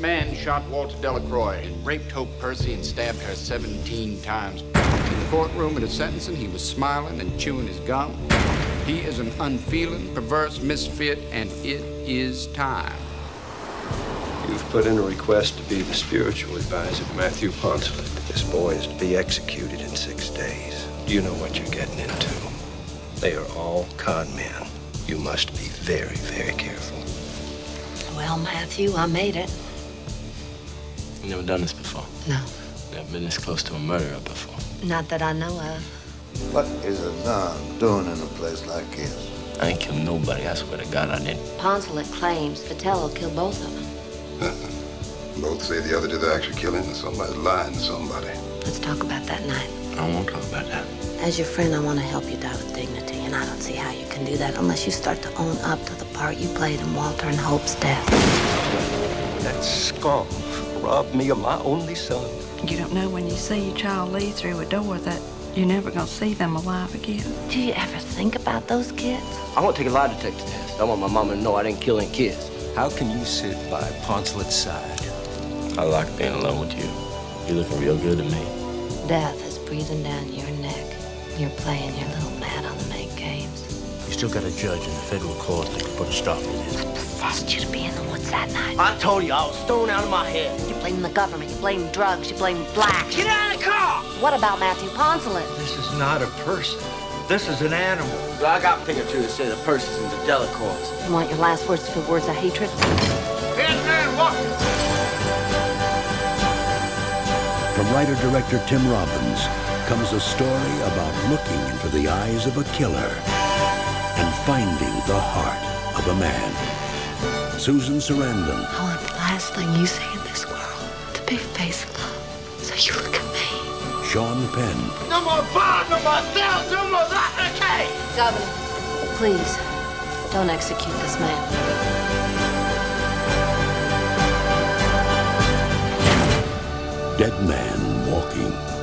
man shot Walter Delacroix, raped Hope Percy, and stabbed her 17 times. In the courtroom at his sentencing, he was smiling and chewing his gum. He is an unfeeling, perverse misfit, and it is time. You've put in a request to be the spiritual advisor of Matthew Poncelet. This boy is to be executed in 6 days. You know what you're getting into. They are all con men. You must be very, very careful. Well, Matthew, I made it. You never done this before? No. Never been this close to a murderer before? Not that I know of. What is a nun doing in a place like this? I ain't killed nobody. I swear to God I didn't. Poncelet claims Vitello killed both of them. Both say the other did the actual killing, and somebody's lying to somebody. Let's talk about that night. I don't want to talk about that. As your friend, I want to help you die with dignity, and I don't see how you can do that unless you start to own up to the part you played in Walter and Hope's death. That scum robbed me of my only son. You don't know when you see your child leave through a door that you're never going to see them alive again. Do you ever think about those kids? I want to take a lie detector test. I want my mama to know I didn't kill any kids. How can you sit by Poncelet's side? I like being alone with you. You're looking real good to me. Death is breathing down your neck. You're playing your little Matt on the make games. You still got a judge in the federal court that can put a stop to this. What possessed you to be in the woods that night? I told you I was thrown out of my head. You blame the government, you blame drugs, you blame blacks. Get out of the car! What about Matthew Poncelet? This is not a person. This is an animal. Well, I got a thing or two to say the persons and the Delacroix. You want your last words to be words of hatred? Here's Man Walkin. From writer-director Tim Robbins comes a story about looking into the eyes of a killer and finding the heart of a man. Susan Sarandon. I want the last thing you see in this world to be a face of love. So you look at me. Sean Penn. No more bars, no more cells, no more okay. Governor, please, don't execute this man. Dead Man Walking.